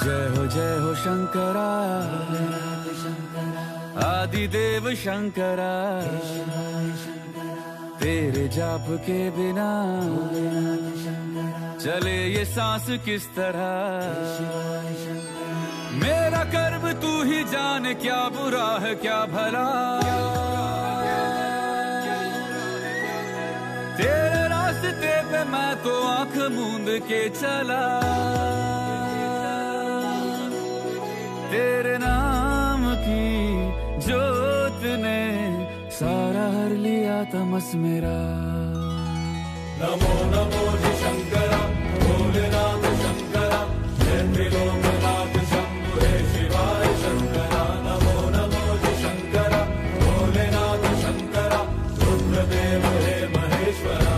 जय हो शंकरा, आदिदेव शंकरा। तेरे जाप के बिना चले ये सांस किस तरह। मेरा कर्म तू ही जाने, क्या बुरा है क्या भला। तेरे रास्ते पे मैं तो आंख मूंद के चला। तेरे नाम की जोत ने सारा हर लिया तमस मेरा। नमो नमो जी शंकरा, भोलेनाथ शंकरा, जय त्रिलोकनाथ शंभु हे शिवाय शंकरा। नमो नमो जी शंकरा, भोलेनाथ शंकरा, रुद्रदेव हे महेश्वरा।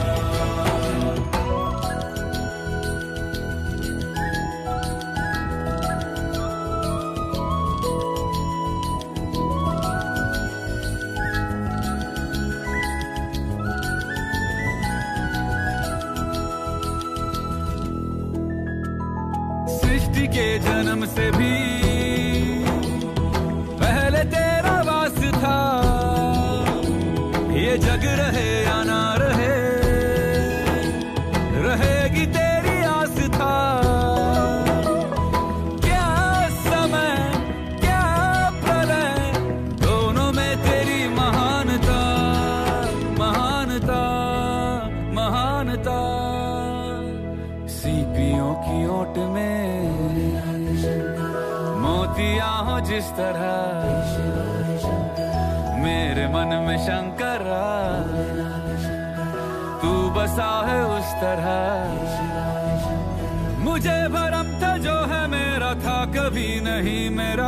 सृष्टि के जन्म से भी पहले तेरा वास था। ये जग रहे या ना रहे, रहेगी तेरी आस था। क्या समय क्या प्रलय, दोनों में तेरी महानता महानता महानता। सीपियों की ओट में मोतिया हो जिस तरह, मेरे मन में शंकरा तू बसा है उस तरह। मुझे भरम था जो है मेरा था कभी नहीं मेरा।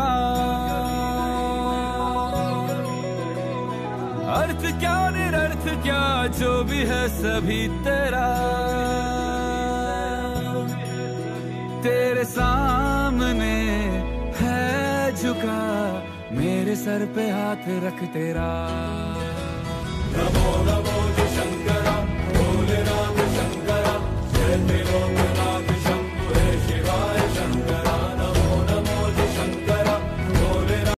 अर्थ क्या निरर्थ क्या जो भी है सभी तेरा। तेरे सामने है झुका मेरे सर पे हाथ रख तेरा। नमो नमो जी शंकरा, भोलेनाथ शंकरा, जय त्रिलोकनाथ